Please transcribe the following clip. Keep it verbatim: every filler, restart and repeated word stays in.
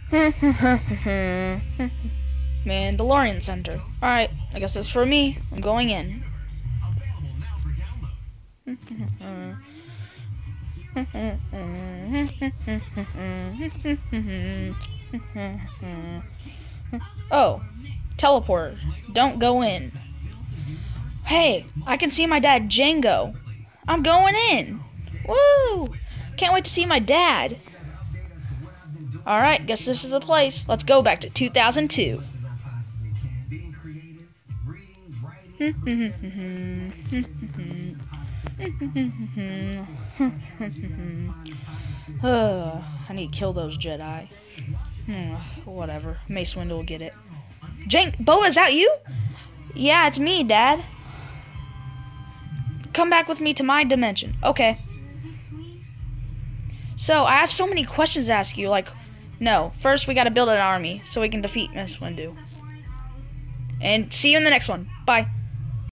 Mandalorian Center. Alright, I guess that's for me. I'm going in. Oh, teleport. Don't go in. Hey, I can see my dad, Django. I'm going in. Woo! Can't wait to see my dad. Alright, guess this is the place. Let's go back to two thousand two. uh, I need to kill those Jedi. Hmm, whatever. Mace Windu will get it. Jank, Bo, is that you? Yeah, it's me, Dad. Come back with me to my dimension. Okay. So, I have so many questions to ask you. Like, no. First, we gotta build an army so we can defeat Miss Windu. And see you in the next one. Bye.